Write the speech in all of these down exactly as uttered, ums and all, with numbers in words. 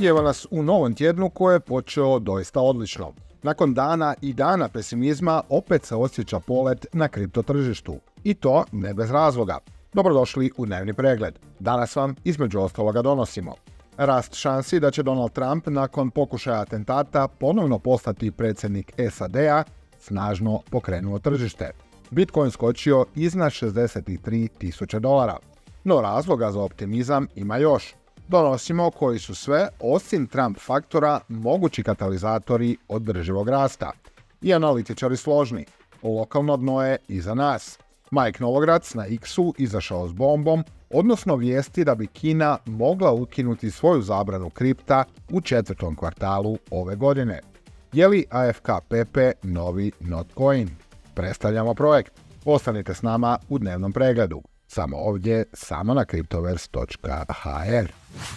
I evo nas u novom tjednu koji je počeo doista odlično. Nakon dana i dana pesimizma opet se osjeća polet na kripto tržištu. I to ne bez razloga. Dobrodošli u dnevni pregled. Danas vam između ostaloga donosimo rast šansi da će Donald Trump nakon pokušaja atentata ponovno postati predsjednik S A D-a snažno pokrenuo tržište. Bitcoin skočio iznad šezdeset tri tisuće dolara. No razloga za optimizam ima još. Donosimo koji su sve, osim Trump faktora, mogući katalizatori održivog rasta. I analitičari složni. Lokalno dno je iza nas. Mike Novogratz na X-u izašao s bombom, odnosno vijesti da bi Kina mogla ukinuti svoju zabranu kripta u četvrtom kvartalu ove godine. Je li A F K P P novi Notcoin? Predstavljamo projekt. Ostanite s nama u dnevnom pregledu. Samo ovdje, samo na kriptoverse točka h r.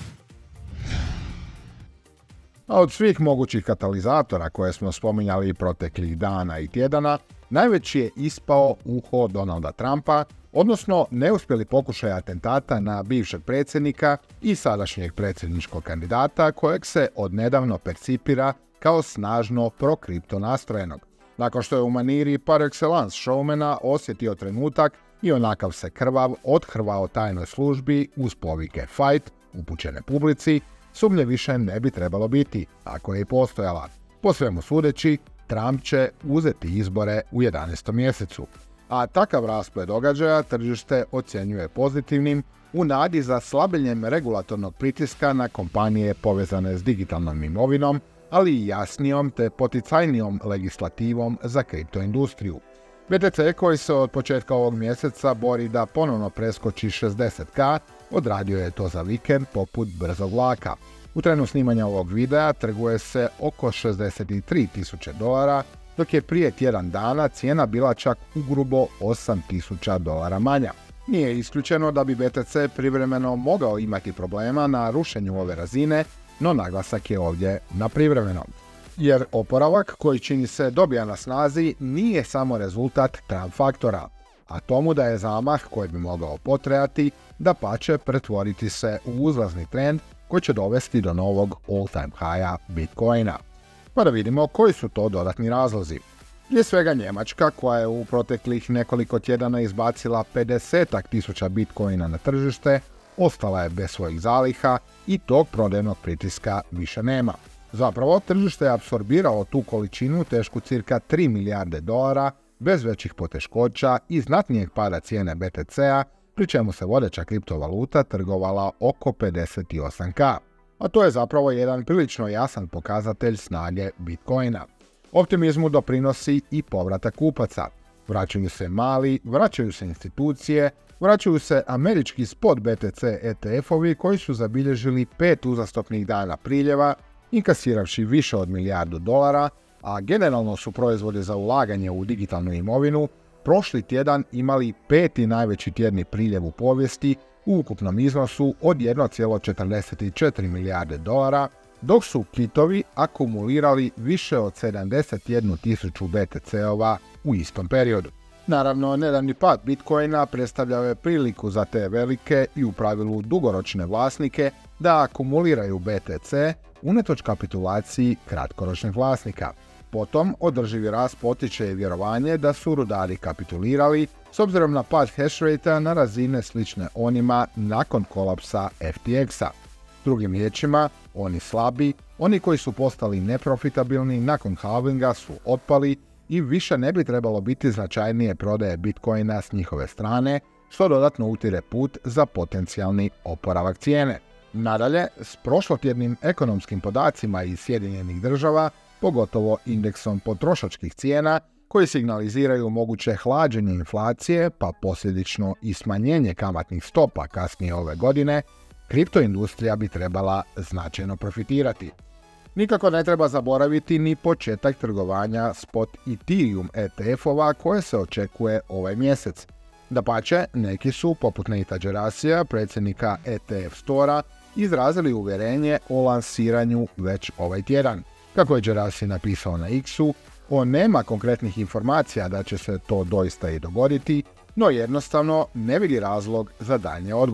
A od svih mogućih katalizatora koje smo spominjali proteklih dana i tjedana, najveći je ispao uho Donalda Trumpa, odnosno neuspjeli pokušaj atentata na bivšeg predsjednika i sadašnjeg predsjedničkog kandidata kojeg se odnedavno percipira kao snažno pro-kripto nastrojenog. Nakon što je u maniri par excellence showmana osjetio trenutak i onakav se krvav odhrvao tajnoj službi uz povike fight upućene publici, sumnje više ne bi trebalo biti, ako je i postojala. Po svemu sudeći, Trump će uzeti izbore u jedanaestom mjesecu. A takav rasplet događaja tržište ocjenjuje pozitivnim u nadi za slabljenjem regulatornog pritiska na kompanije povezane s digitalnom imovinom, ali i jasnijom te poticajnijom legislativom za kriptoindustriju. B T C koji se od početka ovog mjeseca bori da ponovno preskoči šezdeset ka, odradio je to za vikend poput brzog vlaka. U trenu snimanja ovog videa trguje se oko šezdeset tri tisuće dolara, dok je prije tjedan dana cijena bila čak ugrubo osam tisuća dolara manja. Nije isključeno da bi B T C privremeno mogao imati problema na rušenju ove razine, no naglasak je ovdje na privremenom. Jer oporavak koji čini se dobija na snazi nije samo rezultat Trump faktora, a tomu da je zamah koji bi mogao potrajati dapače pretvoriti se u uzlazni trend koji će dovesti do novog all-time high-a Bitcoina. Pa da vidimo koji su to dodatni razlozi. Prije svega Njemačka koja je u proteklih nekoliko tjedana izbacila pedeset tisuća Bitcoina na tržište, ostala je bez svojih zaliha i tog prodajnog pritiska više nema. Zapravo, tržište je apsorbiralo tu količinu tešku cirka tri milijarde dolara bez većih poteškoća i znatnijeg pada cijene B T C-a, pri čemu se vodeća kriptovaluta trgovala oko pedeset osam ka. A to je zapravo jedan prilično jasan pokazatelj snage Bitcoina. Optimizmu doprinosi i povratak kupaca. Vraćaju se mali, vraćaju se institucije, vraćaju se američki spot B T C E T F-ovi koji su zabilježili pet uzastopnih dana priljeva, inkasiravši više od milijardu dolara, a generalno su proizvodi za ulaganje u digitalnu imovinu prošli tjedan imali peti najveći tjedni priljev u povijesti u ukupnom iznosu od jedan zarez četrdeset četiri milijarde dolara, dok su kitovi akumulirali više od sedamdeset jednu tisuću B T C-ova u istom periodu. Naravno, nedavni pad Bitcoina predstavljao je priliku za te velike i u pravilu dugoročne vlasnike da akumuliraju B T C unatoč kapitulaciji kratkoročnih vlasnika. Potom, održivi rast potiče i vjerovanje da su rudari kapitulirali s obzirom na pad hash rate-a na razine slične onima nakon kolapsa F T X-a. Drugim riječima, oni slabi, oni koji su postali neprofitabilni nakon halvinga su otpali i više ne bi trebalo biti značajnije prodaje Bitcoina s njihove strane, što dodatno utire put za potencijalni oporavak cijene. Nadalje, s prošlotjednim ekonomskim podacima iz Sjedinjenih država, pogotovo indeksom potrošačkih cijena, koji signaliziraju moguće hlađenje inflacije, pa posljedično i smanjenje kamatnih stopa kasnije ove godine, kriptoindustrija bi trebala značajno profitirati. Nikako ne treba zaboraviti ni početak trgovanja spot Ethereum E T F-ova koje se očekuje ovaj mjesec. Dapače, neki su, poput Natea Gerasija, predsjednika E T F Store-a, izrazili uvjerenje o lansiranju već ovaj tjedan. Kako je Gerasi napisao na X-u, on nema konkretnih informacija da će se to doista i dogoditi, no jednostavno ne vidi razlog za daljnje odgode.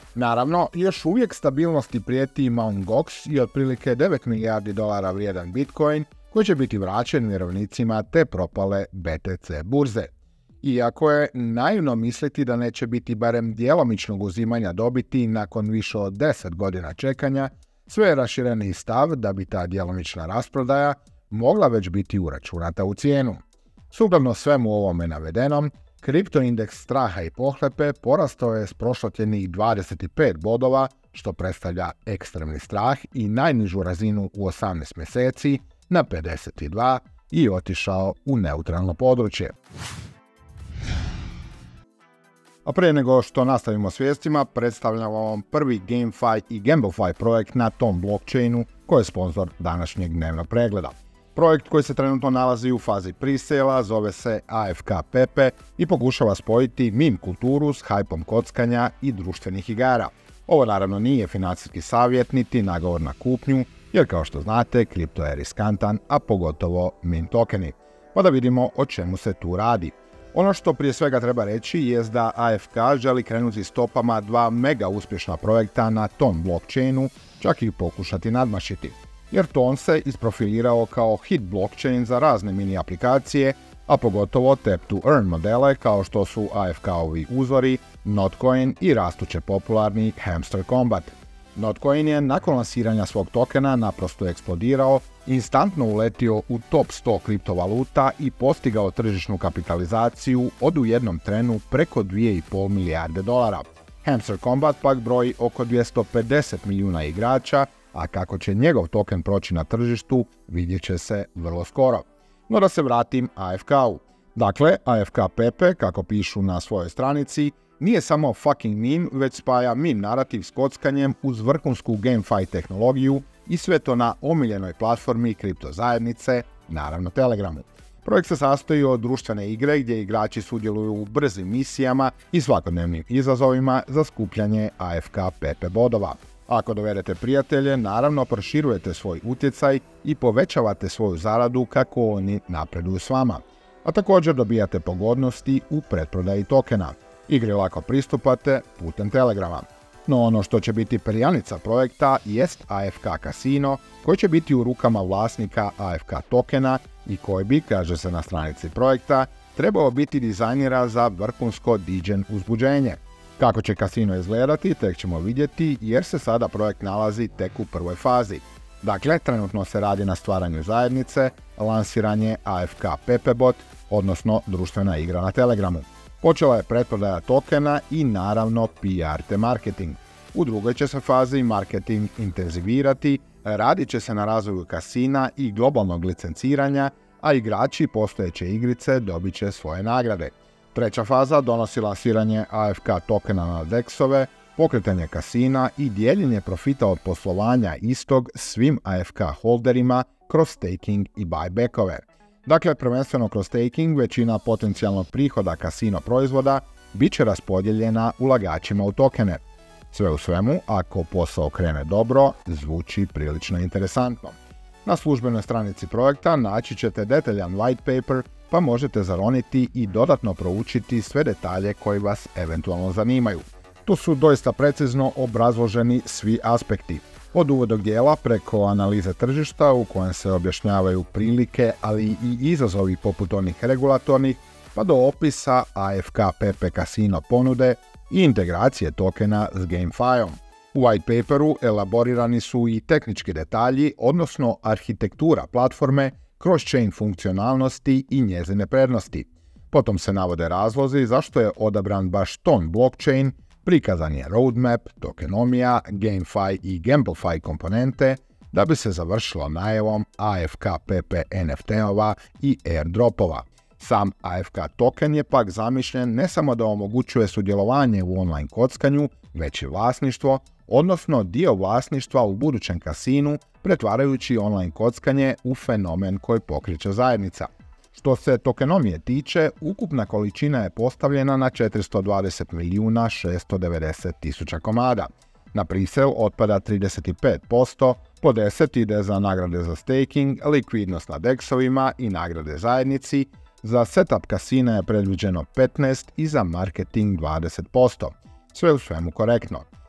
Naravno, još uvijek stabilnosti prijeti Mt. Gox i otprilike devet milijardi dolara vrijedan Bitcoin koji će biti vraćen vjerovnicima te propale B T C burze. Iako je naivno misliti da neće biti barem djelomičnog uzimanja dobiti nakon više od deset godina čekanja, sve je rašireniji stav da bi ta djelomična rasprodaja mogla već biti uračunata u cijenu. Sukladno svemu ovome navedenom, kripto indeks straha i pohlepe porastao je s prošlotjednih dvadeset pet bodova, što predstavlja ekstremni strah i najnižu razinu u osamnaest mjeseci, na pedeset dva i otišao u neutralno područje. A prije nego što nastavimo s vijestima, predstavljamo vam prvi GameFi i GambleFi projekt na tom blockchainu koji je sponzor današnjeg dnevnog pregleda. Projekt koji se trenutno nalazi u fazi presale zove se A F K Pepe i pokušava spojiti meme kulturu s hajpom kockanja i društvenih igara. Ovo naravno nije financijski savjet niti nagovor na kupnju, jer kao što znate, kripto je riskantan, a pogotovo meme tokeni. Pa da vidimo o čemu se tu radi. Ono što prije svega treba reći jest da A F K želi krenuti stopama dva mega uspješna projekta na tom blockchainu, čak i pokušati nadmašiti. Jer Ton se isprofilirao kao hit blockchain za razne mini aplikacije, a pogotovo tap to earn modele kao što su A F K-ovi uzori, Notcoin i rastuće popularni Hamster Combat. Notcoin je nakon lansiranja svog tokena naprosto eksplodirao, instantno uletio u top sto kriptovaluta i postigao tržišnu kapitalizaciju od u jednom trenu preko dvije i pol milijarde dolara. Hamster Combat pak broji oko dvjesto pedeset milijuna igrača, a kako će njegov token proći na tržištu vidjet će se vrlo skoro. No da se vratim A F K-u. Dakle, A F K Pepe, kako pišu na svojoj stranici, nije samo fucking meme, već spaja meme narativ s kockanjem uz vrhunsku GameFi tehnologiju i sve to na omiljenoj platformi kripto zajednice, naravno Telegramu. Projekt se sastoji od društvene igre gdje igrači sudjeluju u brzim misijama i svakodnevnim izazovima za skupljanje A F K Pepe bodova. Ako dovedete prijatelje, naravno proširujete svoj utjecaj i povećavate svoju zaradu kako oni napreduju s vama. A također dobijate pogodnosti u pretprodaji tokena. Igre lako pristupate putem Telegrama. No ono što će biti perjanica projekta jest A F K Casino, koji će biti u rukama vlasnika A F K tokena i koji bi, kaže se na stranici projekta, trebao biti dizajniran za vrhunsko diđen uzbuđenje. Kako će kasino izgledati, tek ćemo vidjeti jer se sada projekt nalazi tek u prvoj fazi. Dakle, trenutno se radi na stvaranju zajednice, lansiranje A F K Pepebot, odnosno društvena igra na Telegramu. Počela je pretprodaja tokena i naravno P R te marketing. U drugoj će se fazi marketing intenzivirati, radit će se na razvoju kasina i globalnog licenciranja, a igrači postojeće igrice dobit će svoje nagrade. Treća faza donosi lansiranje A F K tokena na deksove, pokretanje kasina i dijeljenje profita od poslovanja istog svim A F K holderima kroz staking i buybackove. Dakle, prvenstveno kroz staking većina potencijalnog prihoda kasino proizvoda bit će raspodijeljena ulagačima u tokene. Sve u svemu, ako posao krene dobro, zvuči prilično interesantno. Na službenoj stranici projekta naći ćete detaljan white paper, pa možete zaroniti i dodatno proučiti sve detalje koji vas eventualno zanimaju. Tu su doista precizno obrazloženi svi aspekti. Od uvodnog dijela preko analize tržišta u kojem se objašnjavaju prilike, ali i izazovi poput onih regulatornih, pa do opisa A F K Pepe Casino ponude i integracije tokena s GameFi-om. U white paperu elaborirani su i tehnički detalji, odnosno arhitektura platforme, cross-chain funkcionalnosti i njezine prednosti. Potom se navode razlozi zašto je odabran baš ton blockchain, prikazan je roadmap, tokenomija, GameFi i GambleFi komponente, da bi se završilo najavom A F K Pepe N F T-ova i airdropova. Sam A F K token je pak zamišljen ne samo da omogućuje sudjelovanje u online kockanju, već i vlasništvo, odnosno dio vlasništva u budućem kasinu, pretvarajući online kockanje u fenomen koji pokreće zajednica. Što se tokenomije tiče, ukupna količina je postavljena na četiristo dvadeset milijuna šesto devedeset tisuća komada. Na presale otpada trideset pet posto, po deset ide za nagrade za staking, likvidnost na deksovima i nagrade zajednici, za setup kasina je predviđeno petnaest i za marketing dvadeset posto. Sve u svemu korektno.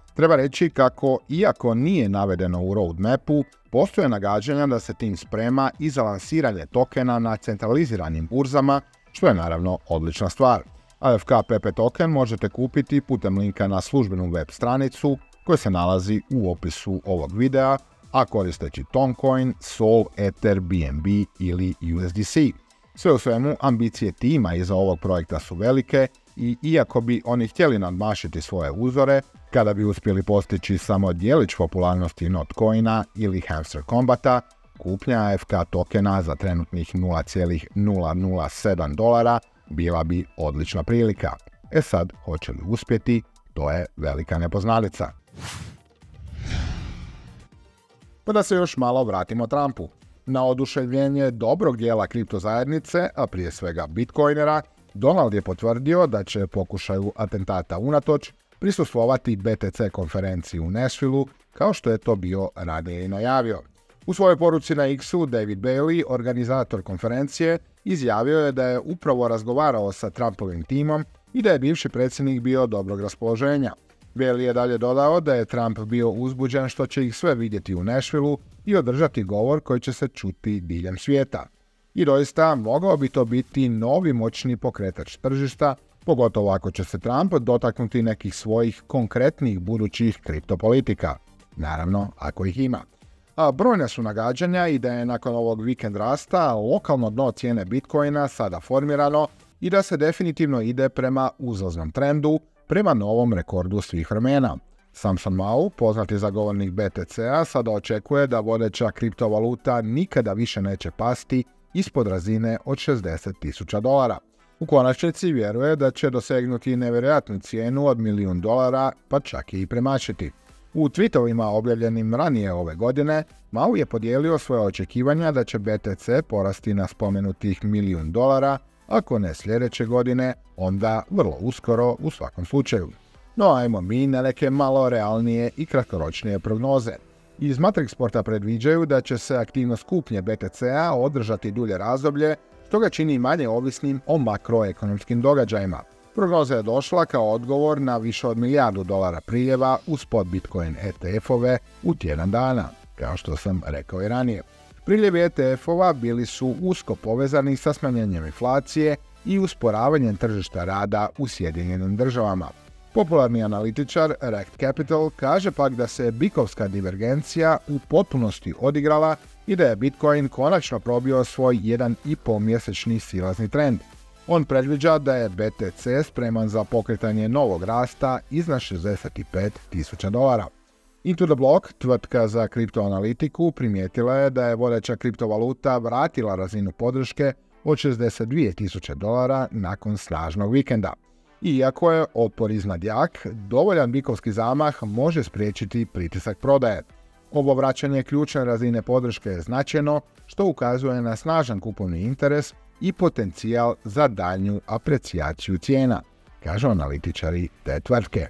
Treba reći kako, iako nije navedeno u roadmapu, postoje nagađanja da se tim sprema i za lansiranje tokena na centraliziranim burzama, što je naravno odlična stvar. A F K P P token možete kupiti putem linka na službenu web stranicu koja se nalazi u opisu ovog videa, a koristeći Toncoin, Sol, Ether, B N B ili U S D C. Sve u svemu, ambicije tima iza ovog projekta su velike i iako bi oni htjeli nadmašiti svoje uzore, kada bi uspjeli postići samo djelić popularnosti Notcoina ili Hamster Combata, kupnja F K tokena za trenutnih nula zarez nula nula sedam dolara bila bi odlična prilika. E sad, hoće li uspjeti, to je velika nepoznanica. Pa da se još malo vratimo Trumpu. Na oduševljenje dobrog dijela kripto zajednice, a prije svega bitcoinera, Donald je potvrdio da će pokušaju atentata unatoč prisustvovati B T C konferenciji u Nashvilleu, kao što je to bio ranije i najavio. U svojoj poruci na X-u David Bailey, organizator konferencije, izjavio je da je upravo razgovarao sa Trumpovim timom i da je bivši predsjednik bio dobrog raspoloženja. Bailey je dalje dodao da je Trump bio uzbuđen što će ih sve vidjeti u Nashvilleu i održati govor koji će se čuti diljem svijeta. I doista, mogao bi to biti novi moćni pokretač tržišta, pogotovo ako će se Trump dotaknuti nekih svojih konkretnih budućih kriptopolitika. Naravno, ako ih ima. A brojne su nagađanja i da je nakon ovog vikend rasta lokalno dno cijene Bitcoina sada formirano i da se definitivno ide prema uzlaznom trendu, prema novom rekordu svih vremena. Samson Mow, poznati zagovornik B T C-a, sada očekuje da vodeća kriptovaluta nikada više neće pasti ispod razine od šezdeset tisuća dolara. U konačnici vjeruje da će dosegnuti nevjerojatnu cijenu od milijun dolara, pa čak i premašiti. U tweetovima objavljenim ranije ove godine, Mao je podijelio svoje očekivanja da će B T C porasti na spomenutih milijun dolara, ako ne sljedeće godine, onda vrlo uskoro u svakom slučaju. No ajmo mi na neke malo realnije i kratkoročnije prognoze. Iz Matrixporta predviđaju da će se aktivnost kupnje B T C-a održati dulje razdoblje, što ga čini manje ovisnim o makroekonomskim događajima. Prognoza je došla kao odgovor na više od milijardu dolara priljeva u spot Bitcoin E T F-ove u tjedan dana, kao što sam rekao i ranije. Priljevi E T F-ova bili su usko povezani sa smanjenjem inflacije i usporavanjem tržišta rada u Sjedinjenim državama. Popularni analitičar Rekt Capital kaže pak da se bikovska divergencija u potpunosti odigrala i da je Bitcoin konačno probio svoj jedan i pol mjesečni silazni trend. On predviđa da je B T C spreman za pokretanje novog rasta iznad šezdeset pet tisuća dolara. Into the Block, tvrtka za kriptoanalitiku, primijetila je da je vodeća kriptovaluta vratila razinu podrške od šezdeset dvije tisuće dolara nakon snažnog vikenda. Iako je otpor iznad jak, dovoljan bikovski zamah može spriječiti pritisak prodaje. Ovo vraćanje ključne razine podrške je značajno, što ukazuje na snažan kupovni interes i potencijal za daljnju aprecijaciju cijena, kažu analitičari te tvrtke.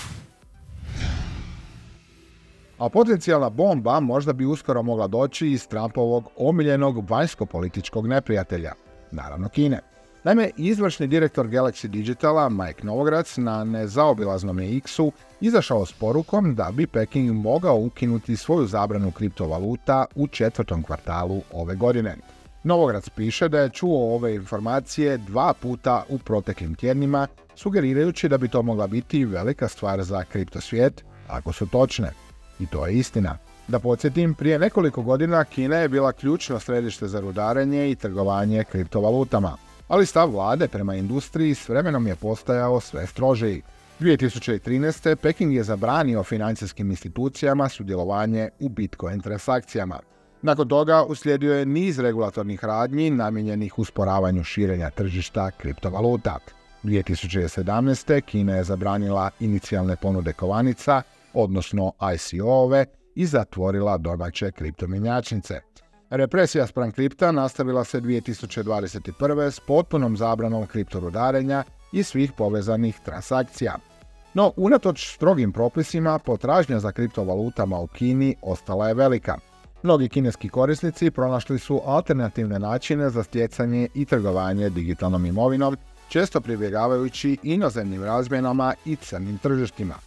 A potencijalna bomba možda bi uskoro mogla doći iz Trumpovog omiljenog vanjsko-političkog neprijatelja, naravno Kine. Naime, izvršni direktor Galaxy Digitala Mike Novogratz na nezaobilaznom je X-u izašao s porukom da bi Peking mogao ukinuti svoju zabranu kriptovaluta u četvrtom kvartalu ove godine. Novogratz piše da je čuo ove informacije dva puta u proteklim tjednima, sugerirajući da bi to mogla biti velika stvar za kriptosvijet, ako su točne. I to je istina. Da podsjetim, prije nekoliko godina Kina je bila ključno središte za rudarenje i trgovanje kriptovalutama, ali stav vlade prema industriji s vremenom je postajao sve strožiji. dvije tisuće trinaeste. Peking je zabranio financijskim institucijama sudjelovanje u Bitcoin transakcijama. Nakon toga uslijedio je niz regulatornih radnji namijenjenih usporavanju širenja tržišta kriptovaluta. dvije tisuće sedamnaeste. Kina je zabranila inicijalne ponude kovanica, odnosno I C O-ove, i zatvorila domaće kriptomjenjačnice. Represija spram kripta nastavila se dvije tisuće dvadeset prve. s potpunom zabranom kriptorudarenja i svih povezanih transakcija. No, unatoč strogim propisima, potražnja za kriptovalutama u Kini ostala je velika. Mnogi kineski korisnici pronašli su alternativne načine za stjecanje i trgovanje digitalnom imovinom, često pribjegavajući inozemnim razmjenama i crnim tržištima.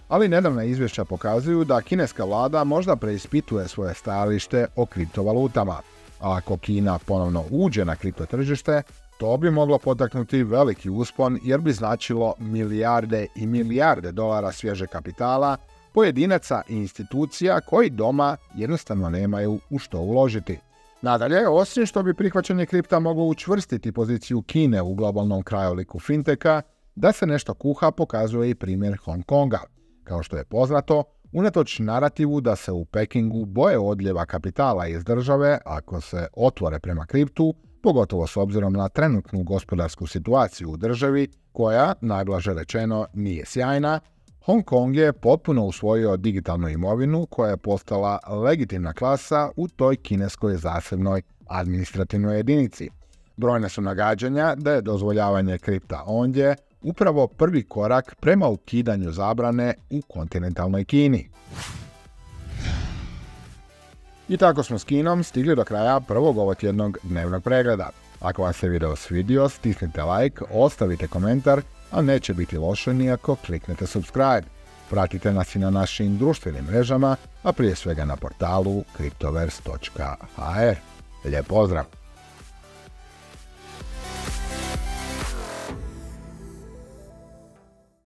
ali nedavna izvješća pokazuju da kineska vlada možda preispituje svoje stajalište o kriptovalutama. A ako Kina ponovno uđe na kripto tržište, to bi moglo potaknuti veliki uspon jer bi značilo milijarde i milijarde dolara svježeg kapitala, pojedinaca i institucija koji doma jednostavno nemaju u što uložiti. Nadalje, osim što bi prihvaćanje kripta moglo učvrstiti poziciju Kine u globalnom krajoliku finteka, da se nešto kuha pokazuje i primjer Hong Konga. Kao što je poznato, unatoč narativu da se u Pekingu boje odljeva kapitala iz države ako se otvore prema kriptu, pogotovo s obzirom na trenutnu gospodarsku situaciju u državi, koja, najblaže rečeno, nije sjajna, Hong Kong je potpuno usvojio digitalnu imovinu koja je postala legitimna klasa u toj kineskoj zasebnoj administrativnoj jedinici. Brojne su nagađanja da je dozvoljavanje kripta ondje upravo prvi korak prema ukidanju zabrane u kontinentalnoj Kini. I tako smo s Kinom stigli do kraja prvog ovotjednog dnevnog pregleda. Ako vam se video svidio, stisnite like, ostavite komentar, a neće biti loše ni ako kliknete subscribe. Pratite nas i na našim društvenim mrežama, a prije svega na portalu kriptoverse točka h r. Lijep pozdrav!